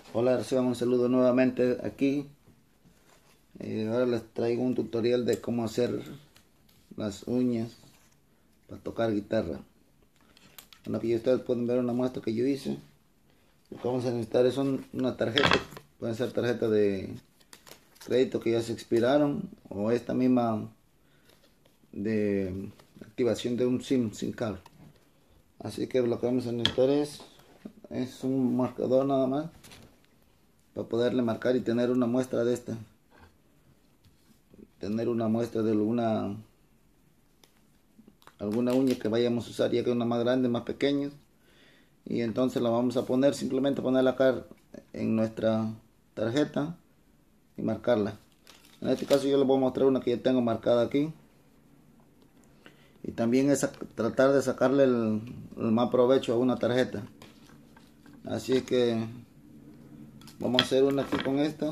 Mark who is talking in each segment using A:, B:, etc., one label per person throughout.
A: Hola, reciban un saludo nuevamente aquí. Ahora les traigo un tutorial de cómo hacer las uñas para tocar guitarra. Bueno, aquí ustedes pueden ver una muestra que yo hice. Lo que vamos a necesitar es una tarjeta. Pueden ser tarjetas de crédito que ya se expiraron o esta misma de activación de un SIM sin cable. Así que lo que vamos a necesitar es un marcador nada más para poderle marcar y tener una muestra de esta. Tener una muestra de alguna uña que vayamos a usar, ya que una más grande, más pequeña, y entonces la vamos a poner, simplemente ponerla acá en nuestra tarjeta y marcarla. En este caso yo les voy a mostrar una que ya tengo marcada aquí, y también es tratar de sacarle el más provecho a una tarjeta. Así que vamos a hacer una aquí con esta.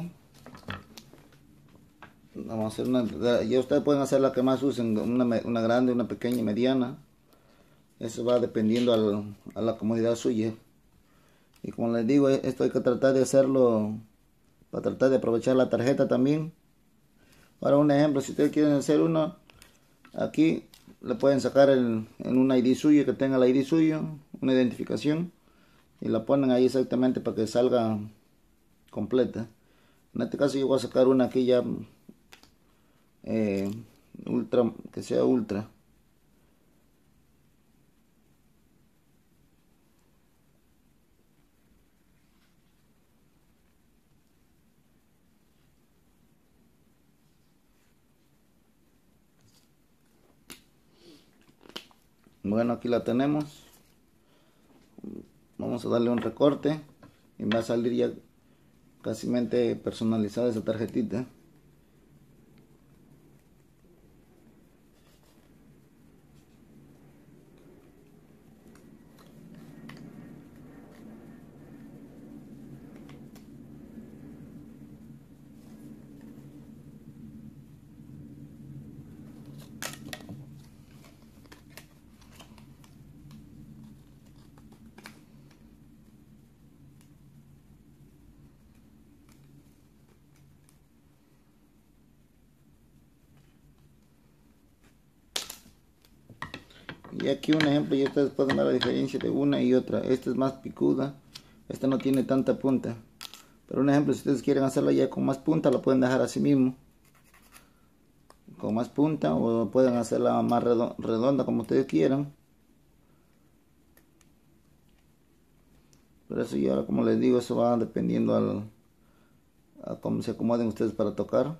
A: Vamos a hacer una, ya ustedes pueden hacer la que más usen, una grande, una pequeña y mediana. Eso va dependiendo a la comodidad suya. Y como les digo, esto hay que tratar de hacerlo para tratar de aprovechar la tarjeta también. Para un ejemplo, si ustedes quieren hacer uno, aquí le pueden sacar en un ID suyo, que tenga el ID suyo, una identificación, y la ponen ahí exactamente para que salga completa. En este caso yo voy a sacar una aquí ya ultra, que sea ultra. Bueno, aquí la tenemos. Vamos a darle un recorte y va a salir ya casi personalizada esa tarjetita. Y aquí un ejemplo, y ustedes pueden ver la diferencia de una y otra. Esta es más picuda, esta no tiene tanta punta. Pero un ejemplo, si ustedes quieren hacerla ya con más punta, la pueden dejar así mismo, con más punta, o pueden hacerla más redonda como ustedes quieran. Pero eso ya, como les digo, eso va dependiendo a cómo se acomoden ustedes para tocar.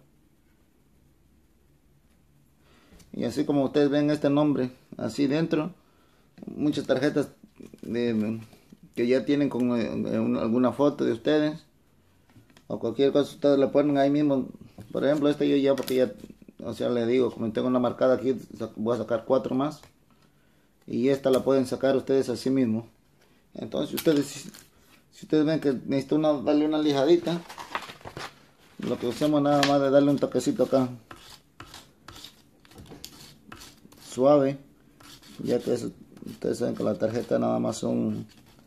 A: Y así como ustedes ven este nombre, así dentro, muchas tarjetas que ya tienen con alguna foto de ustedes o cualquier cosa, ustedes le ponen ahí mismo. Por ejemplo, este yo ya, porque ya, o sea, le digo, como tengo una marcada aquí, voy a sacar 4 más, y esta la pueden sacar ustedes así mismo. Entonces si ustedes ven que necesito darle una lijadita, lo que hacemos nada más es darle un toquecito acá suave, ya que ustedes saben que la tarjeta nada más son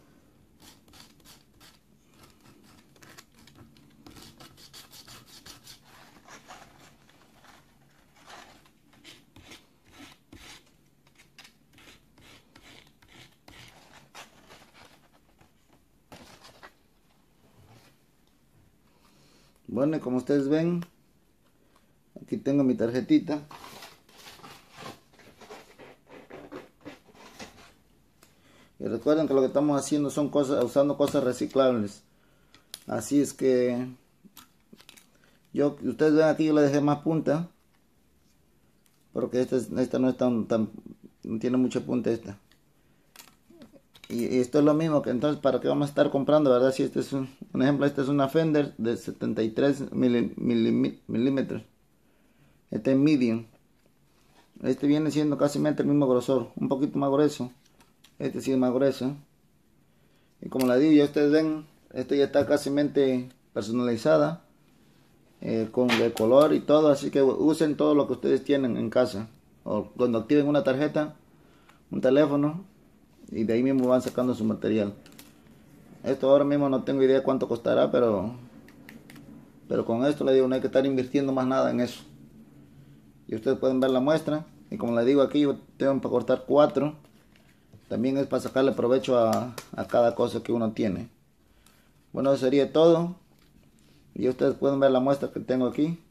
A: bueno. Y como ustedes ven, aquí tengo mi tarjetita. Y recuerden que lo que estamos haciendo son usando cosas reciclables. Así es que ustedes ven aquí, yo le dejé más punta, porque esta no es no tiene mucha punta esta. Y esto es lo mismo, que entonces para qué vamos a estar comprando, ¿verdad? Si este es un ejemplo, este es una Fender de 73 milímetros. Este es medium. Este viene siendo casi el mismo grosor, un poquito más grueso. Este sí es más grueso. Y como les digo, ya ustedes ven, este ya está casi personalizada, con el color y todo. Así que usen todo lo que ustedes tienen en casa, o cuando activen una tarjeta, un teléfono, y de ahí mismo van sacando su material. Esto ahora mismo no tengo idea cuánto costará, pero con esto le digo, no hay que estar invirtiendo más nada en eso. Y ustedes pueden ver la muestra. Y como les digo aquí, yo tengo para cortar 4. También es para sacarle provecho a cada cosa que uno tiene. Bueno, eso sería todo. Y ustedes pueden ver la muestra que tengo aquí.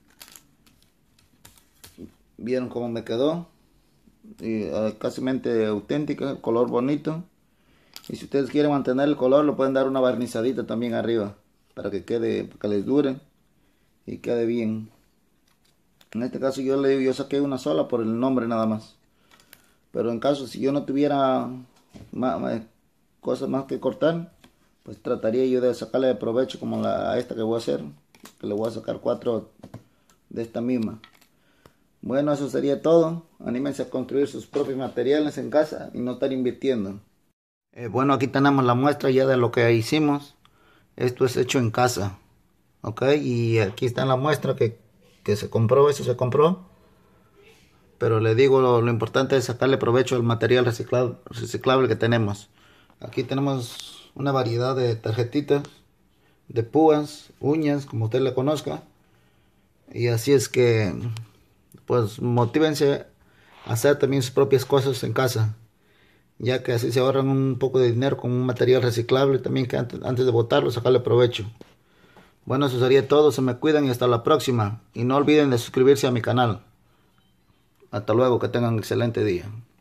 A: Vieron cómo me quedó. Y, casi auténtica, el color bonito. Y si ustedes quieren mantener el color, le pueden dar una barnizadita también arriba. Para que quede, para que les dure. Y quede bien. En este caso yo saqué una sola por el nombre nada más. Pero en caso si yo no tuviera cosas más que cortar, pues trataría yo de sacarle de provecho como a esta que voy a hacer. Que le voy a sacar 4 de esta misma. Bueno, eso sería todo. Anímense a construir sus propios materiales en casa y no estar invirtiendo. Bueno, aquí tenemos la muestra ya de lo que hicimos. Esto es hecho en casa. Ok, y aquí está la muestra que se compró, eso se compró. Pero le digo, lo importante es sacarle provecho al material reciclable que tenemos. Aquí tenemos una variedad de tarjetitas, de púas, uñas, como usted le conozca. Y así es que, pues, motívense a hacer también sus propias cosas en casa, ya que así se ahorran un poco de dinero con un material reciclable también, que antes de botarlo, sacarle provecho. Bueno, eso sería todo. Se me cuidan y hasta la próxima. Y no olviden de suscribirse a mi canal. Hasta luego, que tengan un excelente día.